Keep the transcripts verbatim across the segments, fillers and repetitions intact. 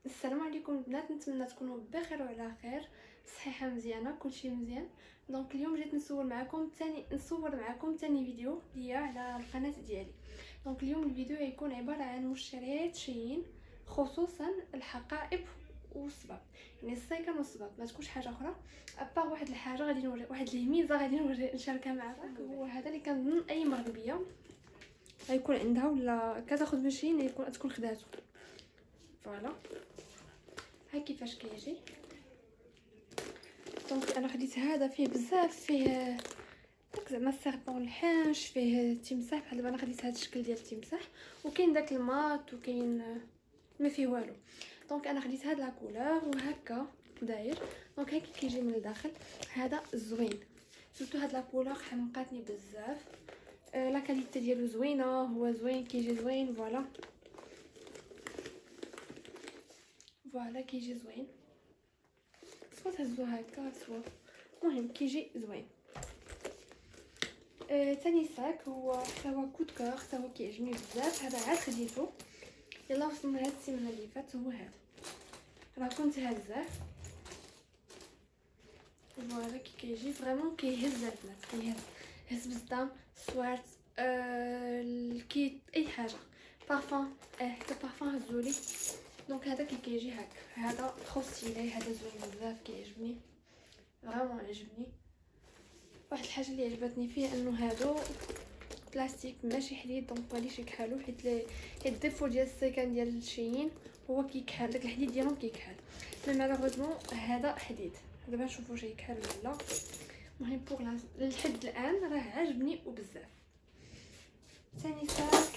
السلام عليكم البنات، نتمنى تكونوا بخير وعلى خير، صحيحه مزيانه، كلشي مزيان. دونك اليوم جيت نصور معكم تاني نصور معكم تاني فيديو ليا على القناه ديالي. دونك اليوم الفيديو غيكون عباره عن مشتريات شيين، خصوصا الحقائب والصباب، يعني السيكان والصباب، ما تكونش حاجه اخرى. ابار واحد الحاجه غادي نوري، واحد الميزه غادي نوري نشاركها معكم، هو هذا اللي كنظن اي مغربيه غيكون عندها ولا كتاخذ من شي يكون تكون خداتو. فوالا ها كيفاش كيجي. دونك انا خديت هذا، فيه بزاف، فيه داك زعما السيربون الحنش، فيه تمساح بحال دابا انا خديت هذا الشكل ديال التمساح، وكاين داك الماط، وكاين ما فيه والو. دونك انا خديت هاد لا كولور وهكا داير. دونك هاكي كيجي من الداخل، هذا زوين سورتو هاد لا كولور حمقاتني بزاف. أه لا كاليتي ديالو زوينه، هو زوين كيجي زوين. فوالا فوالا كيجي زوين، سوا تهزو هكا سوا، المهم كيجي زوين. آه، تاني ساك هو حتى هو كود كور، حتى هو كيعجبني بزاف. هذا عاد خديتو، يلا وصلنا هاد السيمانه اللي فات. هو هذا راه كنت هزاه. فوالا كي كيجي فريمون كيهز البنات، كيهز هز بزدام سوارت آه الكيت اي حاجه، بارفان اه حتى بارفان هزولي. دونك هذا كي كيجي هكا، هذا ترو ستيلي، هذا زوين بزاف كيعجبني فريمون عجبني. واحد الحاجه اللي عجبتني فيه انه هادو بلاستيك ماشي حديد، دونك مغاديش يكحلو، حيت لي الديفو ديال السيكان ديال الشيين هو كيكحل، داك الحديد ديالهم كيكحل. مي مالوغوزمون هذا حديد، دابا نشوفوا واش يكحل ولا. المهم بوغ لحد الان راه عجبني وبزاف. ثاني ساك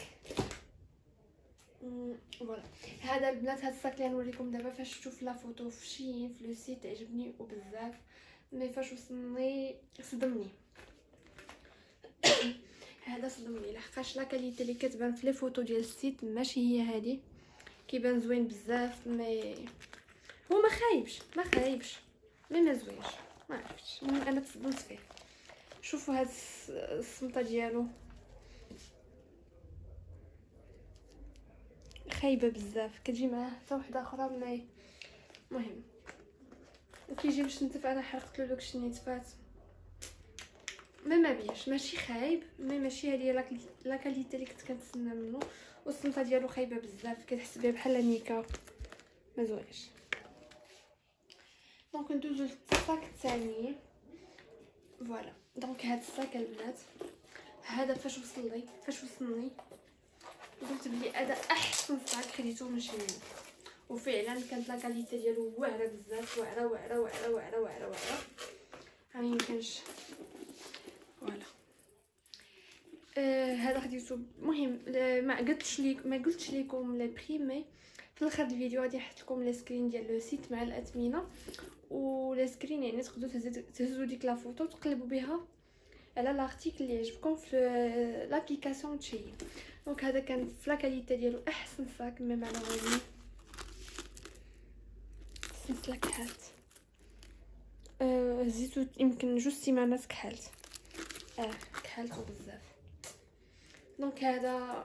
فوالا هذا البنات، هاد الساك اللي غنوريكم دابا فاش شفتو في لا فوتو في شين في لو سيت عجبني وبزاف، مي فاش وصلني صدمني. هذا صدمني لحقاش لا كاليتي اللي كتبان في لي فوتو ديال السيت ماشي هي هذه، كيبان زوين بزاف، مي هو ما خايبش ما خايبش مي ما زوينش، ما عرفتش. المهم انا تصدمت فيه. شوفوا هاد الصمته ديالو خايبه بزاف، كتجي معاه حتى وحده اخرى مي المهم وكيجي باش نتف. انا حرقت له داكشي اللي نتفات، ما ما بيش ماشي خايب، مي ماشي هذه لا كاليتي اللي كنت كنتسنى منه. والصمته ديالو خايبه بزاف، كتحس بها بحال نيكا، ما زوينش. دونك ندوزو للساك الثاني. فوالا دونك هاد الساك البنات، هذا فاش وصل لي فاش وصلني قلت بلي هذا احسن ساك خديته من شين، وفعلا كانت لا كاليتي ديالو واعره بزاف، واعره واعره واعره واعره واعره واعره ما يمكنش. فوالا آه هذا خديتو. المهم ما قلتش ليك ما قلتش لكم لي بري، مي في الاخر الفيديو غادي نحط لكم لي سكرين ديال لو سيت مع الاثمنه ولي سكرين، يعني تقدروا تهزوا ديك لا فوتو تقلبوا بها على لارتيكل اللي يعجبكم في لابليكاسيون تشي. دونك هذا كان في لا كاليتي ديالو احسن ساك، مي مالوغوزمون سنسلا كحالت. أه هزيتو يمكن جوج سيمانات كحالت، اه كحالتو بزاف. دونك هذا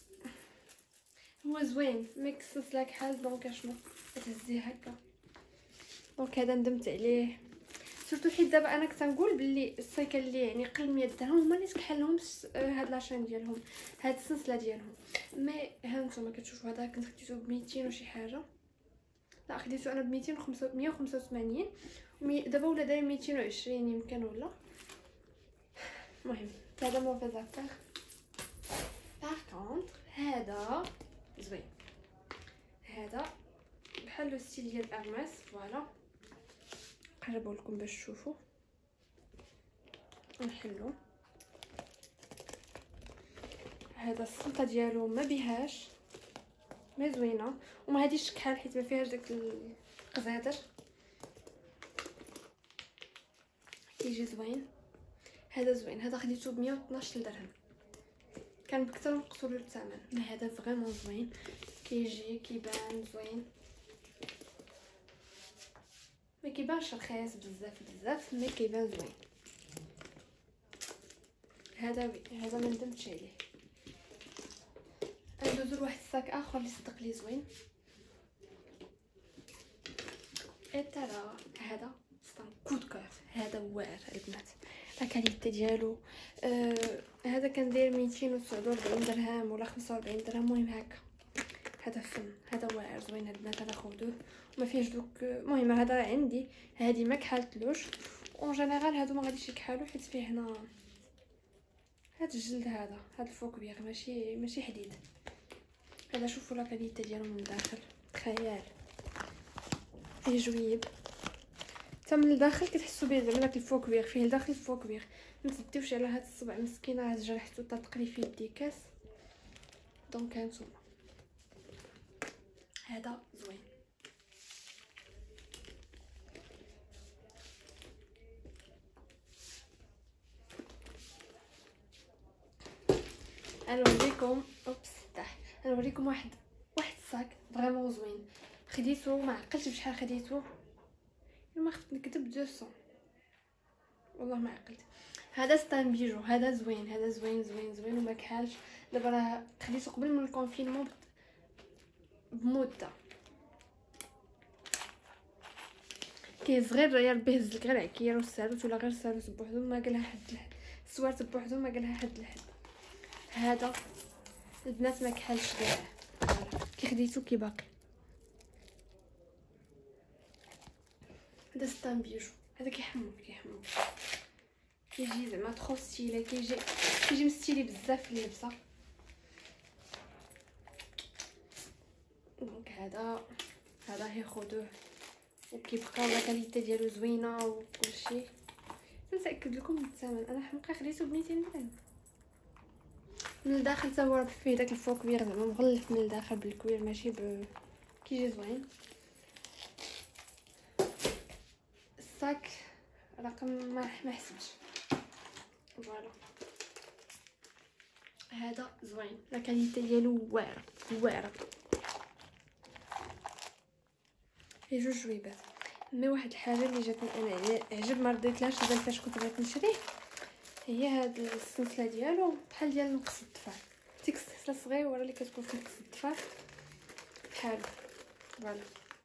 هو زوين ميكس سنسلا كحال، دونك اشنو تهزيه هكا. دونك هذا ندمت عليه سورتو حيت دابا انا كنت نقول باللي السيكل اللي يعني قل مية درهم هما اللي تكحلهمش هاد لاشين ديالهم، هاد السلسله ديالهم. مي ها نتوما كتشوفوا هذا كنت خديتو ب ميتين وشي حاجه، لا خديتو انا ب ميتين ومية وخمسة وثمانين، دابا ولا داير ميتين وعشرين يمكن ولا. المهم هذا مو فازافير. باغ كونطخ هذا زوين، هذا بحال لو ستيل ديال ارماس. فوالا نقربو لكم باش تشوفوا، نحلو. هذا السلطه ديالو ما بيهاش، ما زوينه وما هاديش كحال حيت ما فيهاش داك القزادر، كيجي زوين. هذا زوين، هذا خديته ب مية واثناش درهم، كان بكثر نقصوا له الثمن، مي هذا فريمون زوين، كيجي كيبان زوين، ما كيبانش رخيص بزاف بزاف، مي كيبان زوين. هذا وي هذا ما ندمتش عليه. ندوزو لواحد الساك اخر اللي صدق لي زوين. ترى هذا ستان كود كور، هذا واعر البنات، لا كاليتي ديالو آه هذا كندير ميتين وتسعة وأربعين درهم ولا خمسة وأربعين درهم، المهم هكا. هذا فن، هذا واعر زوين البنات، هذا خذوه وما فيهش دوك. المهم هذا عندي، هذه ما كحلتلوش اون جينيرال، هادو ما غاديش يكحلوا حيت فيه هنا هاد الجلد، هذا هاد الفوكبيغ ماشي ماشي حديد. هذا شوفوا لا كاليتي ديالو من الداخل خيال، فيه جويب حتى من الداخل، كتحسوا به زعما داك الفوكبيغ فيه الداخل الفوكبيغ. ما تديوش على هاد الصبع مسكينه، هاد جرحتو تتقلي في يدي كاس. دونك هانتوما هذا زوين. انا نوريكم اوبس تاح انا نوريكم واحد واحد الصاك فريمون زوين، خديته ما عقلتش بشحال خديته، ما خفت نكذب مئتين والله ما عقلت. هذا ستان بيجو، هذا زوين، هذا زوين زوين زوين وما كحالش. دابا راه خديته قبل من الكونفينمون بمده، كيصغر يا ربي هزلك غير عكير والساروت ولا غير ساروت بوحدو، ما قالها حد لحد السوارت بوحدو، ما قالها حد لحد. هذا البنات ما كحالش كاع، كي خديتو كي باقي. هذا ستان بيجو، هذا كيحمر كيحمر كيجي زعما ترو ستيلي، كيجي كيجي مستيلي بزاف في اللبسه. دونك هذا هذا هي خذوه، وكيبقى لا كاليتي ديالو زوينه وكلشي. نتاكد لكم الثمن، انا حمقى خديته ب مئتين درهم. من الداخل حتى هو فيه داك الفوكبير زعما مغلف من الداخل بالكوير، ماشي ب كيجي زوين. الصاك رقم ما ما حسبتش. فوالا هذا زوين، لا كاليتي ديالو واعره واعره. فيه جوج جويبات. مي واحد الحاجه اللي جاتني انا عجب ما رضيتلاش دابا فاش كنت بغيت نشريه، هي هاد السلسله ديالو بحال ديال نقص الضفاف، ديك السلسله صغيره اللي كتكون في نقص الضفاف بحال. فوالا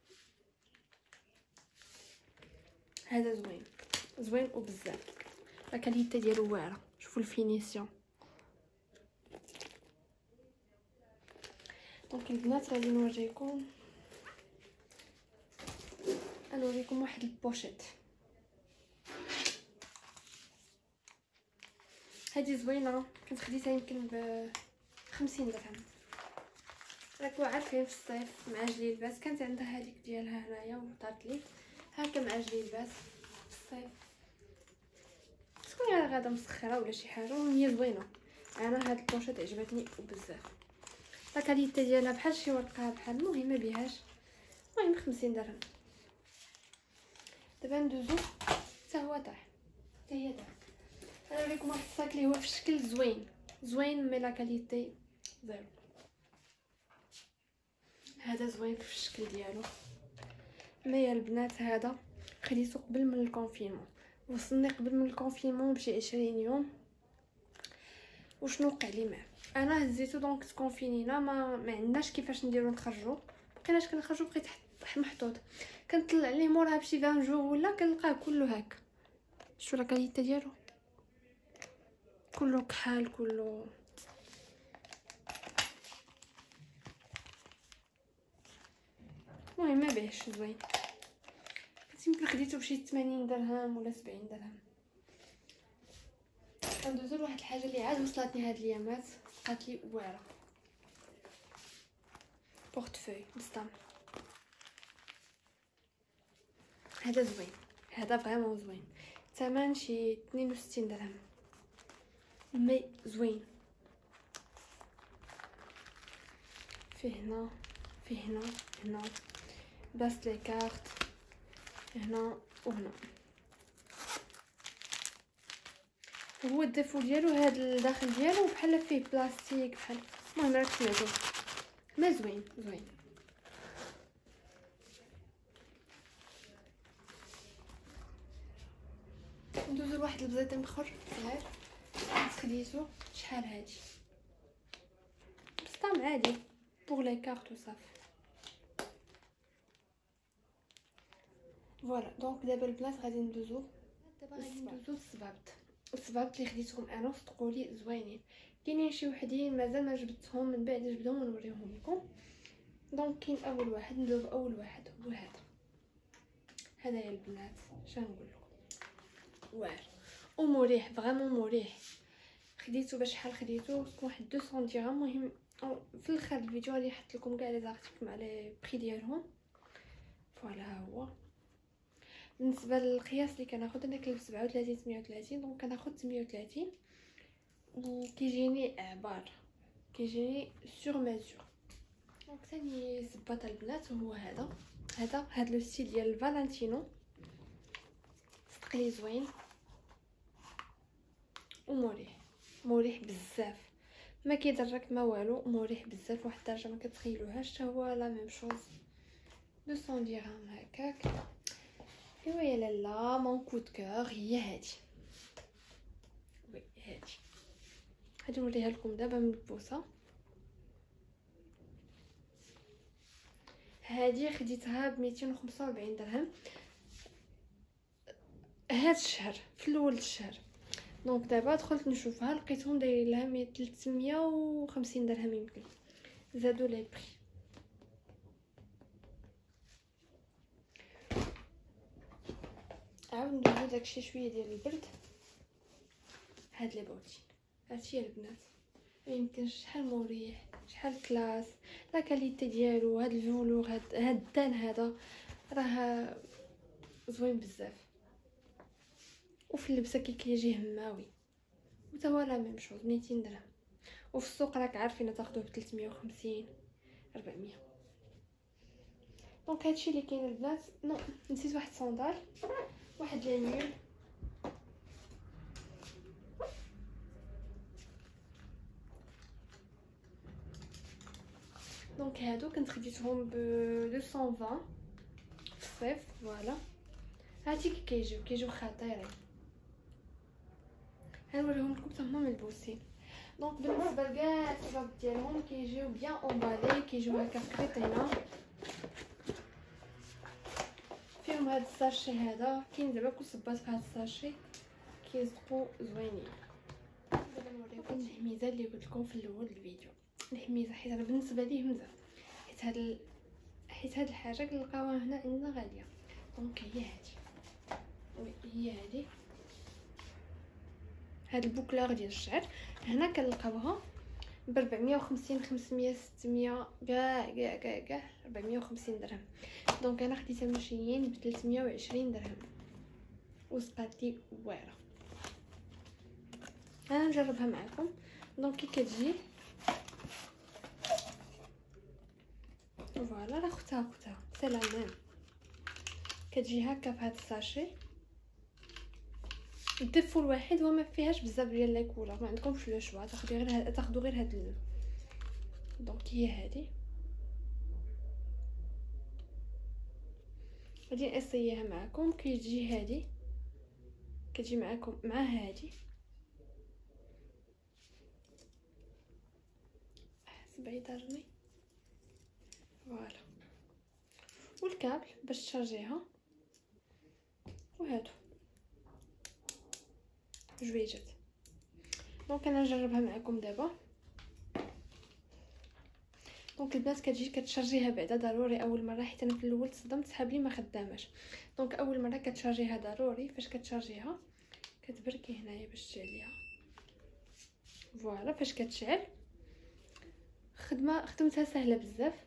هذا زوين زوين وبزاف، لا كاليتي ديالو واعره. شوفوا الفينيسيون. دونك البنات غادي نوريكم نوريكم واحد البوشيت. هذه زوينه، كنت خديتها يمكن ب خمسين درهم. راكو عارفين في الصيف مع جلي لباس، كانت عندها هذيك ديالها هنايا وطارت لي هكا مع جلي لباس في الصيف، تكون غادا مسخره ولا شي حاجه وهي زوينه. انا هاد البوشيت عجبتني وبزاف، لا كاليتي ديالها بحال شي ورقه بحال، المهم ما بيهاش، المهم خمسين درهم. دابا ندوزو حتى هو طاح، حتى هي طاح. انا نوريكم واحد الصاك اللي هو في الشكل زوين زوين مي لا كاليتي زيرو. هذا زوين في الشكل ديالو. مي يا البنات هذا خديته قبل من الكونفينمون، وصلني قبل من الكونفينمون بشي عشرين يوم. وشنو وقع لي معاه؟ انا هزيتو دونك تكونفينينا، ما ما عندناش كيفاش نديرو نخرجوا، بقيناش كنخرجوا، بقيت محطوط. كنطلع ليه موراها بشي عشرين جور ولا كنلقاه كله هكا. شوفوا لا كاليتي ديالو كله كحال كله. المهم ما بيهش زوين، يمكن خديته بشي ثمانين درهم ولا سبعين درهم. ندوزو لواحد الحاجه اللي عاد وصلتني هاد الايامات، بقات لي واعره، بورتفوي بسطام. هذا زوين، هذا فريمون زوين، ثمن شي اثنين وستين درهم، مي زوين. فيه هنا فيه هنا هنا باس لي كارت هنا وهنا. هو الدفو ديالو هاد الداخل ديالو بحال فيه بلاستيك بحال، المهم راك سمعتو، ما زوين زوين. ندوزو لواحد البزيط مخر صغير، خديتو شحال هادي بسطام عادي بوغ لي كارت وصافي. فوالا. دونك دابا البنات غادي ندوزو دابا غادي ندوزو للصبابط. الصبابط اللي خديتهم انا وصدقولي زوينين. كاينين شي وحدين مازال ما جبتهم، من بعد جبدهم ونوريهم لكم. دونك كاين اول واحد، ندوز اول واحد هو هذا. هذا يا البنات شنو نقول لكم، واعر ومريح، فريمون مريح. خديته بشحال خديته واحد مئتين درهم. المهم في الاخر الفيديو غادي نحط لكم كاع لي زارتيكل مع لي بري ديالهم. فوالا ها هو. بالنسبه للقياس اللي كناخذ انا كنلبس سبعة وثلاثين ثمانية وثلاثين، دونك كناخذ ثمانية وثلاثين وكيجيني عبار، كيجيني سور مازور. دونك ثاني صباط البنات هو هذا. هذا هذا لو ستيل ديال فالنتينو، صدقني زوين ومريح، مريح بزاف، ما كيضرك ما والو، مريح بزاف واحد الدرجه ما كتخيلوهاش. حتى هو لا ميم شوز مئتين درهم هكاك. ايوا يا لالا مون كود كور هي هادي. وي هادي غادي نوريها لكم دابا ملبوسه. هادي خديتها ب مئتين وخمسة وأربعين درهم هاد الشهر في الاول الشهر. دونك دابا دخلت نشوفها لقيتهم دايرين لها ثلاثمية وخمسين درهم، يمكن زادوا لي بري. عاود ندوزو داكشي شويه ديال البرد. هاد لي بوتين هادشي يا البنات ميمكنش، شحال مريح، شحال كلاس، لا كاليتي ديالو. هاد الفولور، هاد هاد الدان هذا راه زوين بزاف، وفي اللبسه كي كيجي هماوي. وتا هو لا ميم شوز مئتين درهم، وفي السوق راك عارفين تاخذوه ب ثلاثمية وخمسين أربعمية. دونك هادشي اللي كاين البنات. نو نسيت واحد صندال، واحد لانيول. دونك هادو كنت خديتهم ب مئتين وعشرين في الصيف. فوالا هادي كي كيجيو كيجيو خطيرين. هنوريهم لكم حتى هما ملبوسين. دونك بالنسبه لكاع الصباب ديالهم كيجيو بيان امبالي، كيجيو هكا في كريطينه فيهم هاد الساشي. هذا كاين دابا كل صباط في هاد الساشي كيصدقوا زوينين. دابا نوريكم الحميزه اللي قلت لكم في الاول الفيديو. الحميزه حيت انا بالنسبه لي مزال، حيت هاد ال... حيت هاد الحاجه كنلقاوها هنا عندنا غاليه. دونك هي هادي، وي هي هادي. هاد البوكلار ديال الشعر هنا كنلقاوها ب أربعمية وخمسين خمسمية ستمية كاع كاع كاع كاع أربعمية وخمسين درهم. دونك انا خديتها من شيين ب ثلاثمية وعشرين درهم وصقات لي واعره. انا نجربها معكم. دونك كي كتجي فوالا راه اختها اختها سي لا ميم، كتجي هكا في هاد الساشي. الدفو الوحيد هو ما فيهاش بزاف ديال لي كولور، ما عندكمش لو شوا، تاخذوا غير هاد تاخذوا غير هاد اللون. دونك هي هادي غادي ناسييها معكم. كيجي هادي كتجي معكم مع هادي بعيده راني. فوالا والكابل باش تشارجيها، وهادو جويجات. دونك انا نجربها معكم دابا. دونك البنات كتجي كتشارجيها بعدا ضروري اول مره، حيت انا في الاول تصدمت سحاب لي ما خداماش. دونك اول مره كتشارجيها ضروري. فاش كتشارجيها كتبركي هنايا باش تشعليها. فوالا فاش كتشعل خدمه خدمتها سهله بزاف.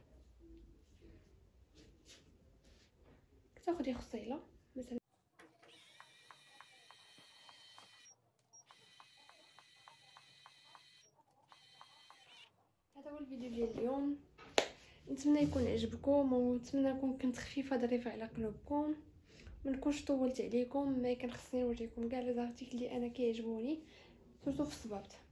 كتاخدي خصيله مثلا. هذا هو الفيديو ديال اليوم، نتمنى يكون عجبكم ونتمنى نكون كنت خفيفه ظريفه على قلوبكم، ما نكونش طولت عليكم. ما كان خصني نوريكم كاع لي زارتيكل اللي انا كيعجبوني سورتو في الصبابط.